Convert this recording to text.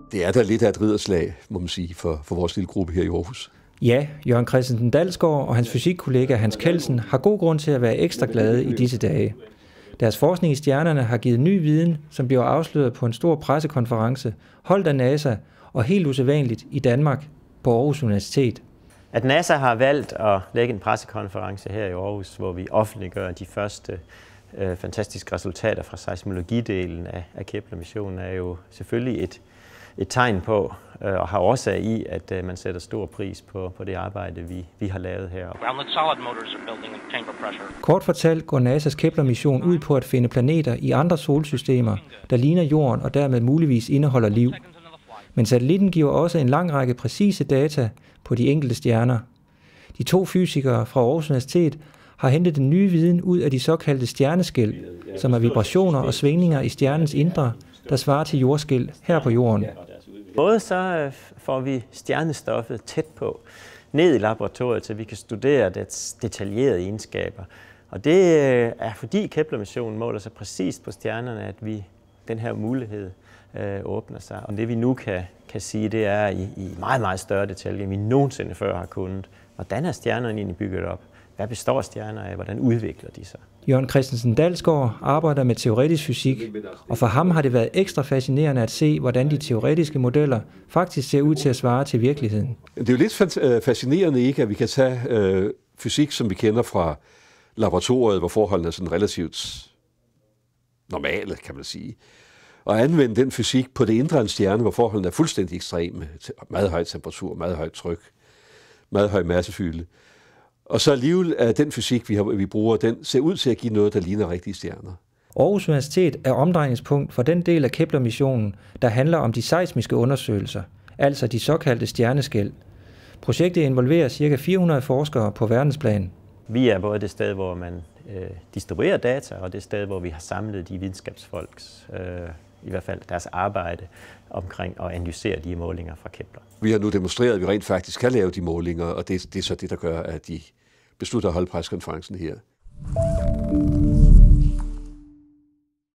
Det er da lidt af et ridderslag, må man sige, for vores lille gruppe her i Aarhus. Ja, Jørgen Christensen Dalsgaard og hans fysikkollega Hans Kelsen har god grund til at være ekstra glade i disse dage. Deres forskning i stjernerne har givet ny viden, som bliver afsløret på en stor pressekonference, holdt af NASA og helt usædvanligt i Danmark på Aarhus Universitet. At NASA har valgt at lægge en pressekonference her i Aarhus, hvor vi offentliggør de første fantastiske resultater fra seismologidelen af Kepler-missionen, er jo selvfølgelig et tegn på og har årsag i, at man sætter stor pris på det arbejde, vi har lavet her. Kort fortalt går NASA's Kepler-mission ud på at finde planeter i andre solsystemer, der ligner Jorden og dermed muligvis indeholder liv. Men satellitten giver også en lang række præcise data på de enkelte stjerner. De 2 fysikere fra Aarhus Universitet har hentet den nye viden ud af de såkaldte stjerneskæl, som er vibrationer og svingninger i stjernens indre, der svarer til jordskæl her på Jorden. Både så får vi stjernestoffet tæt på, ned i laboratoriet, så vi kan studere dets detaljerede egenskaber. Og det er fordi Kepler-missionen måler sig præcist på stjernerne, at den her mulighed åbner sig. Og det vi nu kan sige, det er i meget, meget større detaljer, end vi nogensinde før har kunnet. Hvordan er stjernerne egentlig bygget op? Hvad består stjerner af? Hvordan udvikler de sig? Jørgen Christensen Dalsgaard arbejder med teoretisk fysik, og for ham har det været ekstra fascinerende at se, hvordan de teoretiske modeller faktisk ser ud til at svare til virkeligheden. Det er jo lidt fascinerende, ikke, at vi kan tage fysik, som vi kender fra laboratoriet, hvor forholdene er sådan relativt normale, kan man sige, og anvende den fysik på det indre af en stjerne, hvor forholdene er fuldstændig ekstreme. Meget høj temperatur, meget højt tryk, meget høj massefylde. Og så alligevel er den fysik, vi bruger, den ser ud til at give noget, der ligner rigtige stjerner. Aarhus Universitet er omdrejningspunkt for den del af Kepler-missionen, der handler om de seismiske undersøgelser, altså de såkaldte stjerneskæl. Projektet involverer ca. 400 forskere på verdensplan. Vi er både det sted, hvor man distribuerer data, og det sted, hvor vi har samlet de videnskabsfolks, i hvert fald deres arbejde omkring at analysere de målinger fra Kepler. Vi har nu demonstreret, at vi rent faktisk kan lave de målinger, og det er så det, der gør, at de beslutter at holde pressekonferencen her.